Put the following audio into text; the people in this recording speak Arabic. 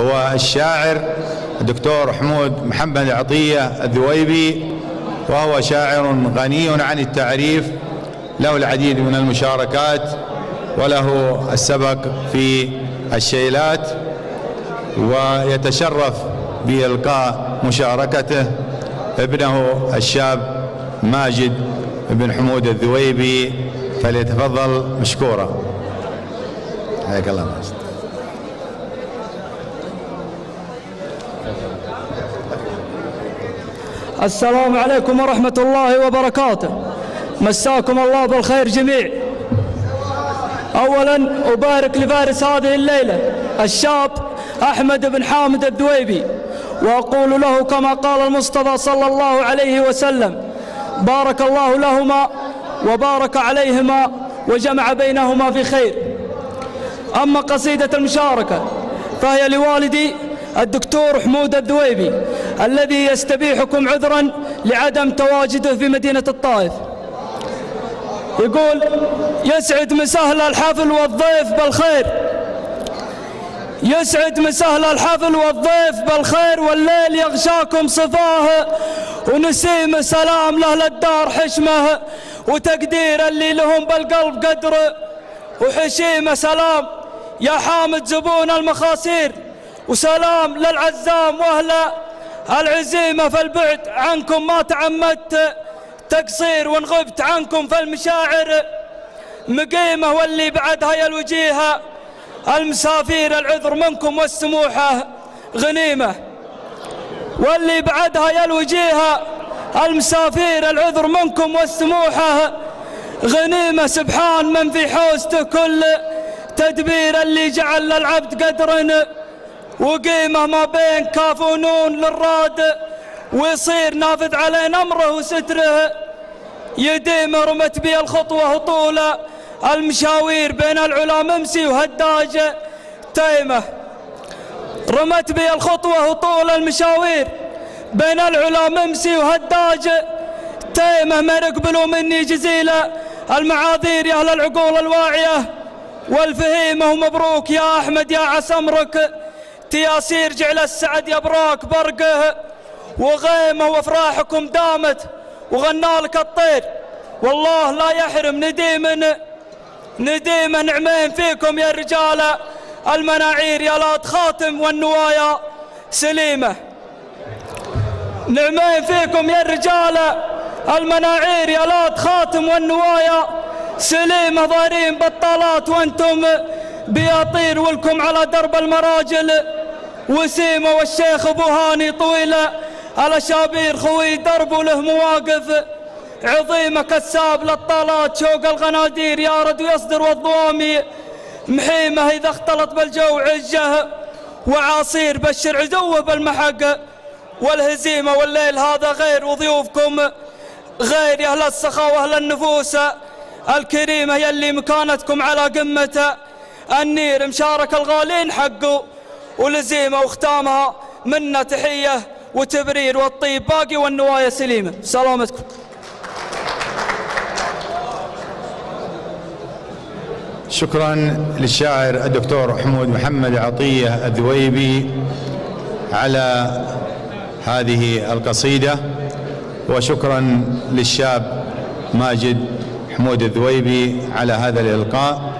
هو الشاعر الدكتور حمود محمد عطية الذويبي، وهو شاعر غني عن التعريف، له العديد من المشاركات وله السبق في الشيلات، ويتشرف بإلقاء مشاركته ابنه الشاب ماجد بن حمود الذويبي، فليتفضل مشكورا. حياك الله ماجد. السلام عليكم ورحمة الله وبركاته، مساكم الله بالخير جميع. أولا أبارك لفارس هذه الليلة الشاب أحمد بن حامد الذويبي، وأقول له كما قال المصطفى صلى الله عليه وسلم: بارك الله لهما وبارك عليهما وجمع بينهما في خير. أما قصيدة المشاركة فهي لوالدي الدكتور حمود الذويبي الذي يستبيحكم عذرا لعدم تواجده في مدينة الطائف. يقول: يسعد مسهل الحفل والضيف بالخير، يسعد مسهل الحفل والضيف بالخير، والليل يغشاكم صفاه، ونسيم سلام لأهل الدار حشمه، وتقدير اللي لهم بالقلب قدر، وحشيمة سلام يا حامد زبون المخاسير، وسلام للعزام وأهل العزيمة، فالبعد عنكم ما تعمدت تقصير، وان غبت عنكم فالمشاعر مقيمة، واللي بعدها يا الوجيهة المسافير، العذر منكم والسموحة غنيمة، واللي بعدها يا الوجيهة المسافير، العذر منكم والسموحة غنيمة. سبحان من في حوزته كل تدبير، اللي جعل للعبد قدر وقيمة، ما بين كاف ونون للراد، ويصير نافذ علينا أمره وستره، يديم رمت بي الخطوة طول المشاوير، بين العلا ممسي وهداج تيمة، رمت بي الخطوة طول المشاوير، بين العلا ممسي وهداج تيمة، ما يقبلوا مني جزيل المعاذير يا أهل العقول الواعية والفهيمة، ومبروك يا أحمد يا عسمرك تياسير، جعل السعد يا براك برقه وغيمه، وافراحكم دامت وغنالك الطير، والله لا يحرم نديم نعمين فيكم يا الرجال المناعير، يا لات خاتم والنوايا سليمة، نعمين فيكم يا الرجال المناعير، يا لات خاتم والنوايا سليمة، ضارين بطالات وانتم بياطير، ولكم على درب المراجل وسيمة، والشيخ ابو هاني طويلة الاشابير خوي درب وله مواقف عظيمة، كساب للطالات شوق الغنادير، يارد ويصدر والضوامي محيمة، إذا اختلط بالجو عجه وعاصير، بشر عدوه بالمحق والهزيمة، والليل هذا غير وضيوفكم غير، يا أهل السخاء وأهل النفوس الكريمة، يلي مكانتكم على قمة النير، مشارك الغالين حقه ولزيمة، وختامها منا تحية وتبرير، والطيب باقي والنوايا سليمة. سلامتكم. شكرا للشاعر الدكتور حمود محمد عطية الذويبي على هذه القصيدة، وشكرا للشاب ماجد حمود الذويبي على هذا الإلقاء.